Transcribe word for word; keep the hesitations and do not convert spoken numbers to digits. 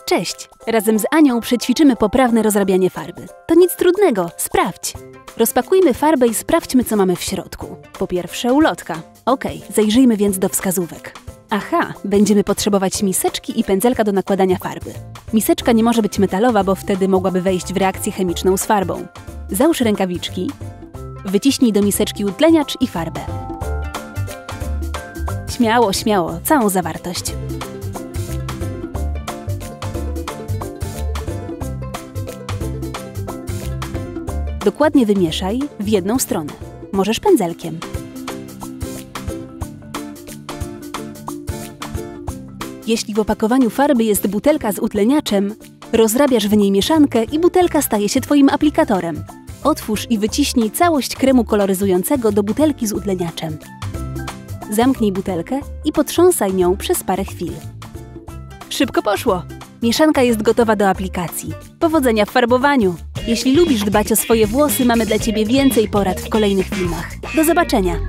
Cześć! Razem z Anią przećwiczymy poprawne rozrabianie farby. To nic trudnego, sprawdź! Rozpakujmy farbę i sprawdźmy, co mamy w środku. Po pierwsze ulotka. Ok, zajrzyjmy więc do wskazówek. Aha, będziemy potrzebować miseczki i pędzelka do nakładania farby. Miseczka nie może być metalowa, bo wtedy mogłaby wejść w reakcję chemiczną z farbą. Załóż rękawiczki. Wyciśnij do miseczki utleniacz i farbę. Śmiało, śmiało, całą zawartość. Dokładnie wymieszaj w jedną stronę. Możesz pędzelkiem. Jeśli w opakowaniu farby jest butelka z utleniaczem, rozrabiasz w niej mieszankę i butelka staje się Twoim aplikatorem. Otwórz i wyciśnij całość kremu koloryzującego do butelki z utleniaczem. Zamknij butelkę i potrząsaj nią przez parę chwil. Szybko poszło! Mieszanka jest gotowa do aplikacji. Powodzenia w farbowaniu! Jeśli lubisz dbać o swoje włosy, mamy dla Ciebie więcej porad w kolejnych filmach. Do zobaczenia!